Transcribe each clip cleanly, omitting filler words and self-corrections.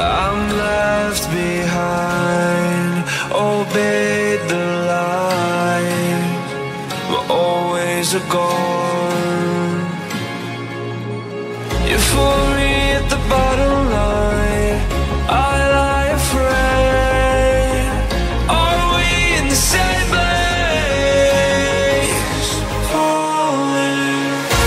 I'm left behind, obeyed the light, but always a gone. Euphoria at the bottom line, I lie afraid. Are we in the same place? Falling.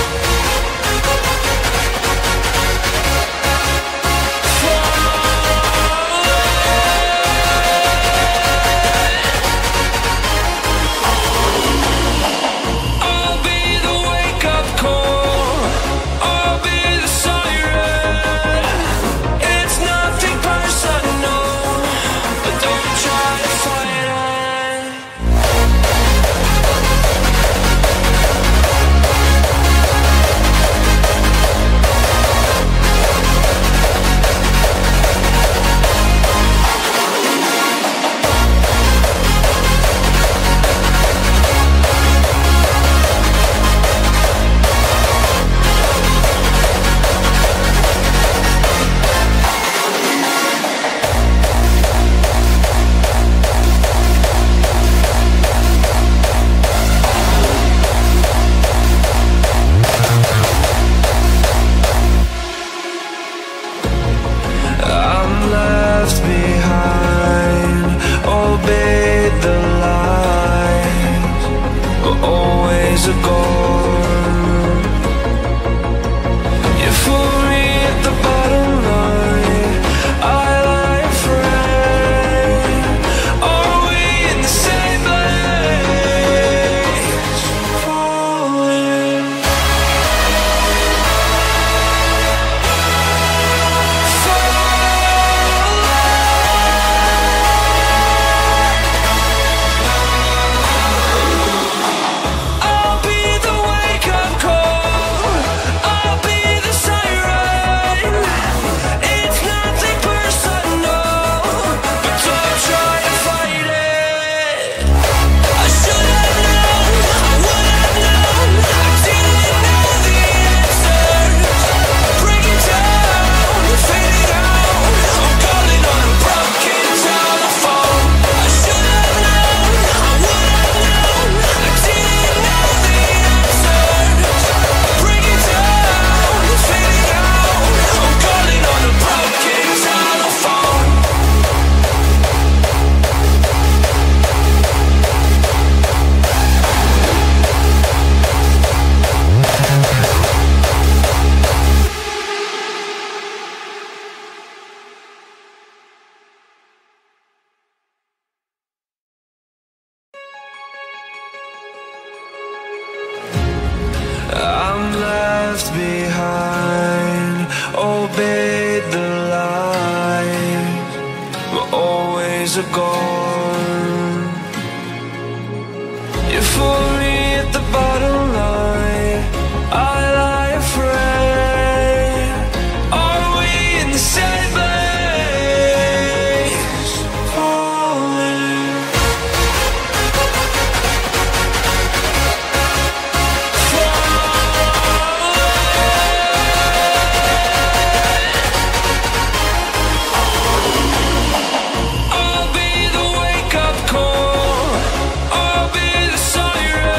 I'll be the wake-up call, I'll be the siren. It's nothing personal, but don't try to fight it. I'm left behind, obeyed the light, but always a gone. Euphoria at the bottom line, I lie afraid. Are we in the same place? Falling. I'll be the wake-up call, I'll be the siren. It's nothing personal, but don't try to fight it. I should have known, I would have known. I didn't know the answers. Break it down, fade it out. I'm calling on a broken telephone. I should have known, I would have known. I didn't know the answers. Break it down, fade it out. I'm calling on a broken telephone. I'm left behind, obeyed the light, but always a gone. Euphoria at the bottom line, I lie afraid. Are we in the same place? Falling. I'll be the wake-up call, I'll be the siren.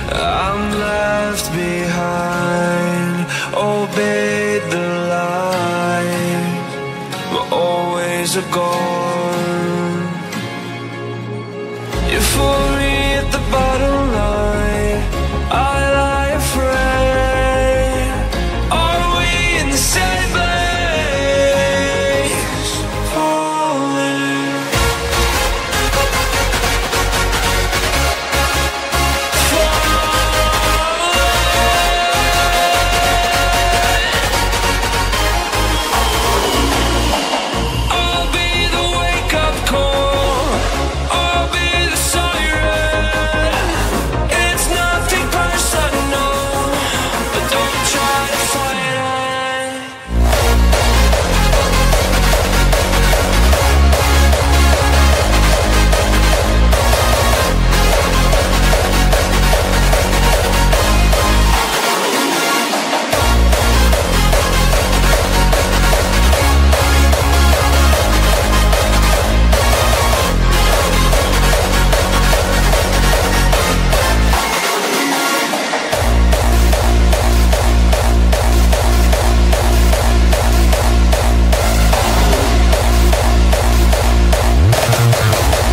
I'm left behind, obeyed the light, but always a gone. You fool me at the bottom line, I lie afraid. Are we in the same place? Falling. I'll be the wake-up call, I'll be the siren. It's nothing personal, but don't try to fight it.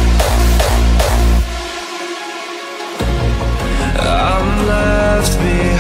I'm left behind.